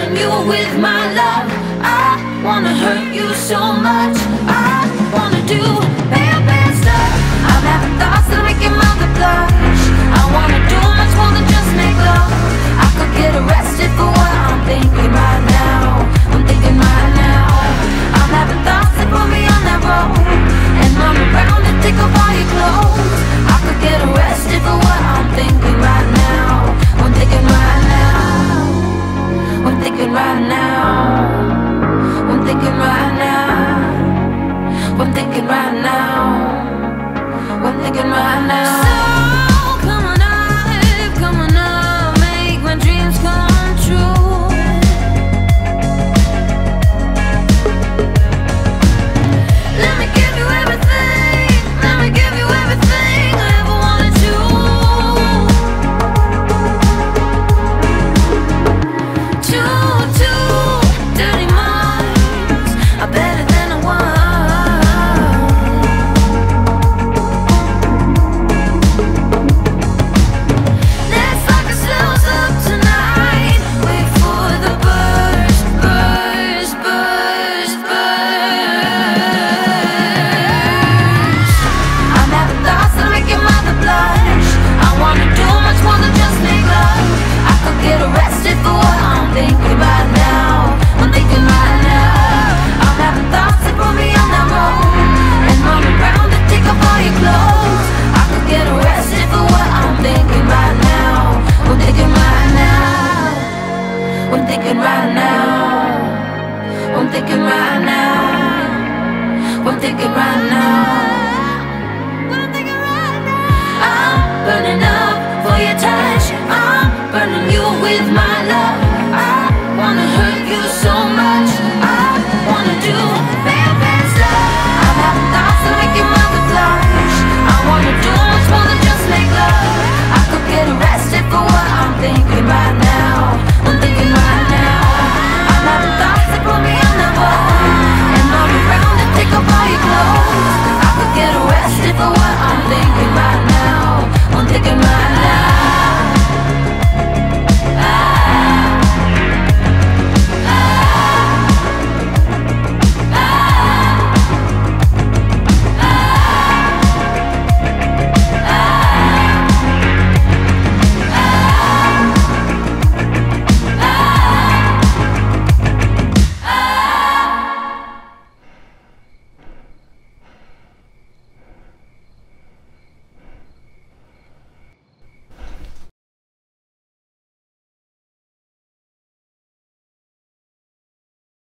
burn you with my love. I wanna hurt you so much. I wanna do bad, bad stuff. I'm having thoughts that make your mother blush. I wanna do much more than just make love. I could get arrested for what I'm thinking right now.